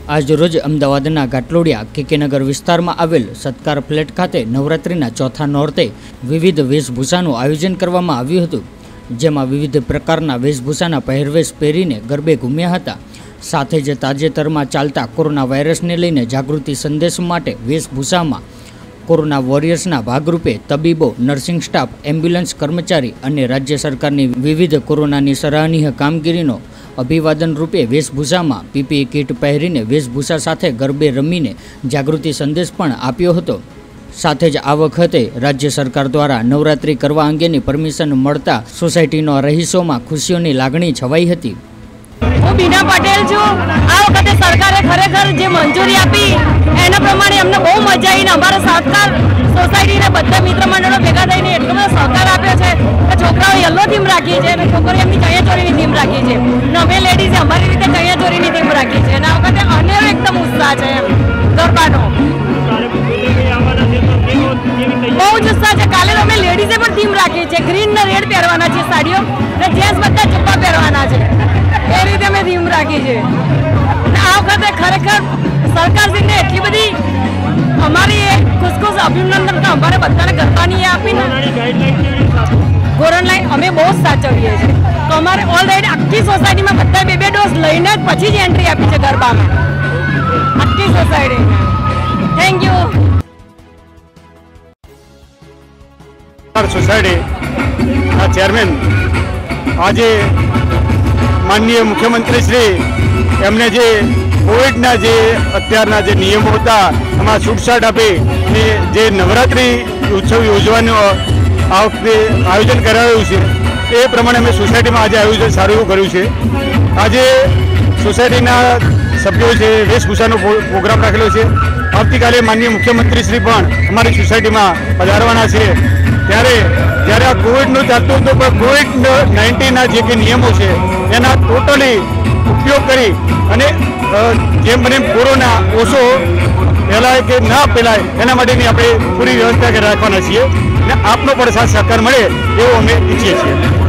आज रोज अमदावादना घाटलोडिया केकेनगर विस्तार में आवेल सत्कार फ्लेट खाते नवरात्रिना चौथा नोरते विविध वेशभूषाનું आयोजन કરવામાં આવ્યું હતું, જેમાં વિવિધ પ્રકારના વેશભૂષાના પહેરવેશ પહેરીને ગરબે ઘૂમ્યા હતા। સાથે જ તાજેતરમાં ચાલતા કોરોના વાયરસને લઈને જાગૃતિ સંદેશ માટે વેશભૂષામાં કોરોના વોરિયર્સના ભાગરૂપે તબીબો, નર્સિંગ સ્ટાફ, એમ્બ્યુલન્સ કર્મચારી અને રાજ્ય સરકારની વિવિધ કોરોનાની સરાહનીય કામગીરીનો अभिवादन रूपे वेशभूषा में पीपीई किट पहरीने वेशभूषा साथे गरबे रमीने जागृति संदेश पण आप्यो हतो। साथे ज आ वखते राज्य सरकार द्वारा नवरात्रि करवा अंगेनी परमिशन मळता सोसायटीनो रहीशोमां खुशीओनी लागणी छवाई हती। हूँ बीना पटेल छूँ। आ वखते सरकारे खरेखर जे मंजूरी आपी एना प्रमाणे अमने बहु मजा आई। अमारा सहकार सोसायटी ने बधा मित्र मंडळो भेगा थईने एटलो बधो सहकार आप्यो छे के छोकराओ येलो थीम राखी छे अने छोकरीओ एमनी चणियाचोळीनी थीम राखी छे। नवे लेडीजे अमारी रीते चणियाचोळीनी थीम राखी छे अने आ वखते अनेरो एकदम उत्साह छे गरबानो। बहु ज उत्साह छे। काले अमे लेडीजे पण थीम राखी छे। ग्रीन ने रेड पहेरवाना छे साड़ीओ ने जेन्ट्स बधा चप्पा पहेरवाना छे। ए रीते अमे थीम राखी छे। आ वखते खरेखर सरकारश्रीने एटली बधी अमारी खुश अभिनंदन तो अमारे बधाने गरबानी आपी ने गाइडलाइन अमे बहुत साचवीए छे। तो अमारे ऑलरेडी आखी सोसायटी में बधा बे डोज लईने ज पछी ज एंट्री आपी छे गरबा में आखी society. Thank you. Society chairman आज माननीय मुख्यमंत्री श्री एमने जे कोविडना जे अत्याરના જે નિયમો હતા એમાં છૂટછાટ આપી અને જે નવરાત્રિ ઉત્સવ યોજવાનું આ વખતે આયોજન કરાયું છે એ પ્રમાણે અમે સોસાયટીમાં આજે આયોજન સારું એવું કર્યું છે। આજે સોસાયટીના સભ્યો છે વેશભૂષાનો પ્રોગ્રામ રાખેલો છે। આવતીકાલે માનનીય મુખ્યમંત્રીશ્રી પણ અમારી સોસાયટીમાં પધારવાના છે। ત્યારે જ્યારે આ કોવિડનું ચાલતું હતું પણ કોવિડ-19ના જે કે નિયમો છે એના ટોટલી ઉપયોગ કરી અને જેમ બને કોરોના ઓછો ફેલાય કે ના ફેલાય એના માટેની આપણે પૂરી વ્યવસ્થા રાખવાના છીએ અને આપનો પણ સાથ સહકાર મળે એવો અમે ઈચ્છીએ છીએ।